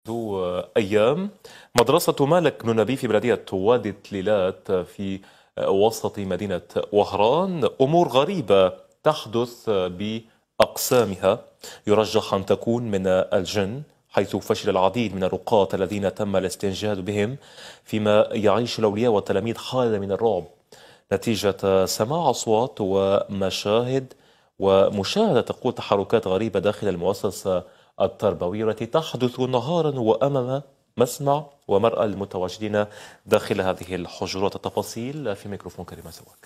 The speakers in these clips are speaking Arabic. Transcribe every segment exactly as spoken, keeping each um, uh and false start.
منذ أيام مدرسة مالك بن نبي في بلدية وادي التليلات في وسط مدينة وهران أمور غريبة تحدث بأقسامها، يرجح أن تكون من الجن، حيث فشل العديد من الرقاة الذين تم الاستنجاد بهم، فيما يعيش الأولياء والتلاميذ حالة من الرعب نتيجة سماع أصوات ومشاهد ومشاهدة تقول تحركات غريبة داخل المؤسسة التربوية التي تحدث نهارا وأمام مسمع ومرأى المتواجدين داخل هذه الحجرات. التفاصيل في ميكروفون كريمة سواك.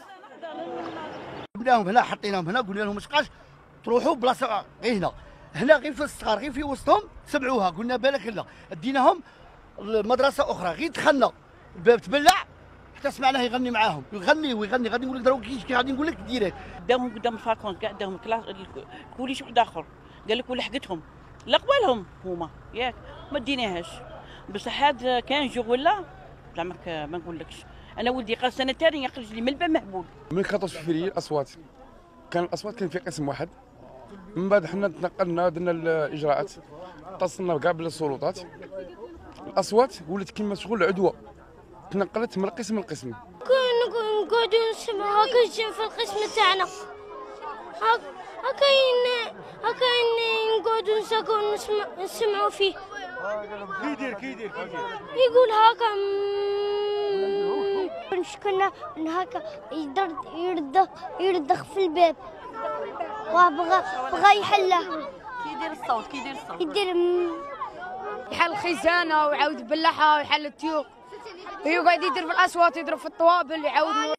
جبناهم هنا، حطيناهم هنا، قلنا لهم اسقاش تروحوا بلاصه غير هنا هنا غير في الصغار، غير في وسطهم سمعوها. قلنا بالك لا، ديناهم لمدرسه اخرى، غير دخلنا الباب تبلع حتى سمعناه يغني معاهم، يغني ويغني غادي نقول لك دروك كي غادي نقول لك ديريكت قدامهم قدام الفاكون قدامهم كلاس كلش واحد اخر قال لك ولحقتهم لقبالهم هما ياك ما ديناهاش بصح هذا كان جو ولا زعما ما نقولكش. انا ولدي قال سنه ثانيه يخرج لي من الباب مهبول من خطوش في فريق الاصوات. كان الاصوات كان في قسم واحد، من بعد حنا تنقلنا درنا الاجراءات، اتصلنا كاع بالسلطات، الاصوات ولات كيما شغل عدوى، تنقلت من قسم لقسم. نقعدوا نسمعوا هكا في القسم تاعنا، هكا هكا نقعدوا نساكو نسمعوا فيه. كيدير كيدير كيدير يقول هكا مشكلنا ان هكا يقدر يرد يردخ في الباب وبغى بغى يحله. كيدير الصوت كيدير الصوت يدير يحل الخزانه ويعاود يبلعها ويحل التيوب، ويقعد يضرب في الاصوات، يضرب في الطوابل، يعاود